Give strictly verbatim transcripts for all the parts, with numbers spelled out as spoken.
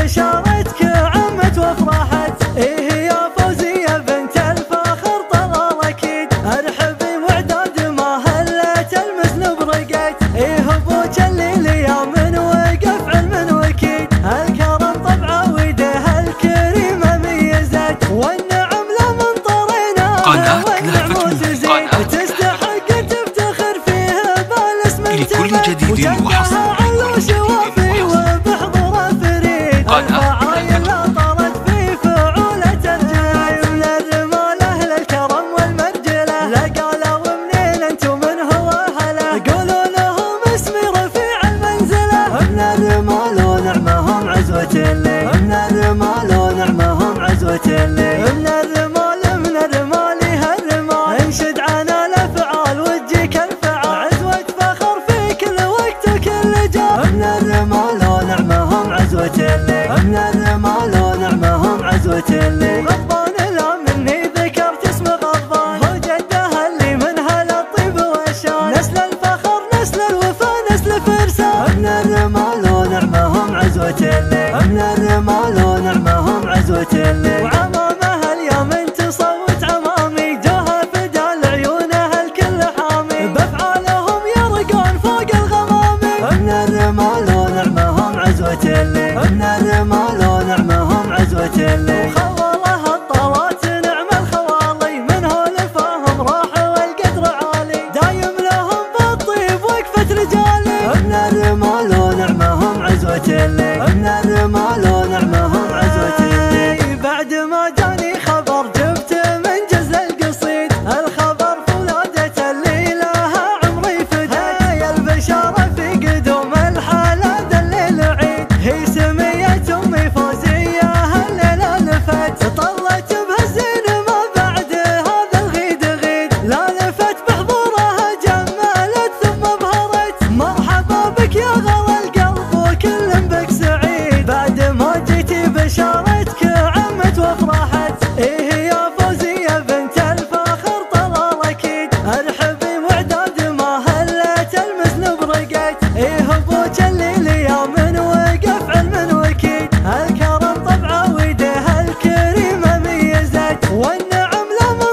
بشارتك عمت وافرحت. إيه يا فوزية بنت الفخر طلال أكيد، ارحبي وعداد ما هلت المسلوب رقيت. إيه أبوك اللي ليام وقف علم وكيد، الكرم طبعه ويده الكريمة ميزت، والنعم له من طريناه والنعم تزيد. تستحق تفتخر فيه بالاسم لكل جديد وحصري علوش وافي وبحضره فريد. الفعايل طارت في فعولة الجاي، من الرمال اهل الكرم والمرجله. لا قالوا منين انتم من هو اهله، قولوا لهم اسمي رفيع المنزله. من الرمال ونعمهم عزوة اللي، من الرمال ونعمهم عزوة اللي. من الرمال من الرمال هالرمال، انشد عنا الافعال وتجيك الفعال، عزوة فخر في كل وقت وكل جال. من الرمال ونعمهم عزوة اللي، من الرمال ونعمهم عزوة اللي. غضبان لا مني ذكرت اسم غضبان، هو جدها اللي منها للطيب والشان. نسل الفخر نسل الوفا نسل فرسان. من الرمال ونعمهم عزوة اللي، من الرمال ونعمهم عزوة اللي. وعمامها اليوم انت صوت عمامي، جوها فدا لعيونها الكل حامي، بافعالهم يرقون فوق الغمامي. من الرمال ونعمهم عزوة اللي، من الرمال ونعمهم عزوة اللي. وخوالها الطلات نعم الخوالي، من هولفاهم راح والقدر عالي، دايم لهم بالطيب وقفة رجالي. من الرمال ونعمهم عزوة اللي، من الرمال ونعمهم عزوة اللي. بعد ما جاني خبر جبت من جزل القصيد، الخبر فولادة اللي لها عمري فديت. يا البشارة في قدوم الحلا الليل عيد، هي سمية امي فوزية هالليلة لفت. طلت بهالزين ما بعد هذا الغيد غيد، لا لفت بحضورها جملت ثم ابهرت. مرحبا بك يا غلا القلب وكل بك سعيد، بعد ما جيتي بشارتك عمت وافرحت. إيه يا فوزية بنت الفخر طلال أكيد، ارحبي وعداد ما هلت المسلوب رقيت. إيه أبوك اللي ليام وقف علم وكيد، الكرم طبعه ويده الكريمة ميزت، والنعم له من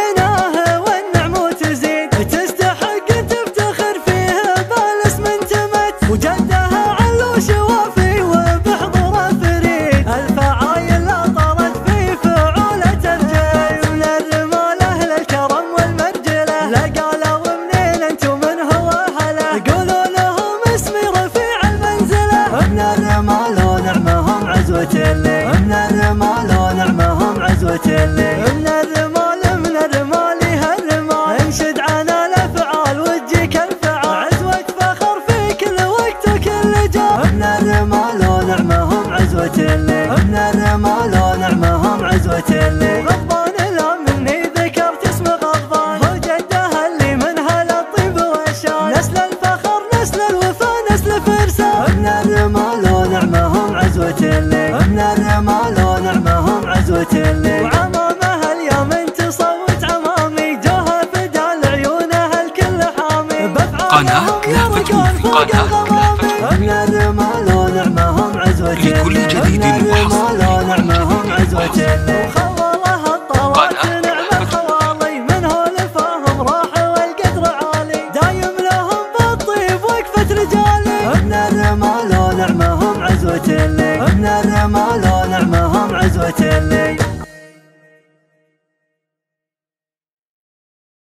طريناه والنعم تزيد. تستحق تفتخر فيه بالاسم انتمت، وجدها علوش وافي وبحضره فريد. الفعايل طارت في فعولة الجاي، من الرمال اهل الكرم والمرجله. لا قالوا منين انتم من هو اهله، قولوا لهم اسمي رفيع المنزله. من الرمال ونعمهم عزوة اللي، من الرمال ونعمهم عزوة اللي. من الرمال من الرمال هالرمال، انشد عنا الافعال وتجيك الفعال، عزوة فخر في كل وقت وكل جال. من الرمال ونعمهم عزوة اللي، من الرمال ونعمهم عزوة اللي. غضبان لا مني ذكرت اسم غضبان، هو جدها اللي منها للطيب والشان. نسل الفخر نسل الوفا نسل فرسان. من الرمال ونعمهم عزوة اللي، من الرمال ونعمهم عزوة اللي. وعمامها اليوم انت صوت عمامي، جوها فدا لعيونها الكل حامي، بافعالهم يرقون فوق الغمامي. من الرمال ونعمهم عزوة اللي، لكل جديد من الرمال ونعمهم عزوة اللي.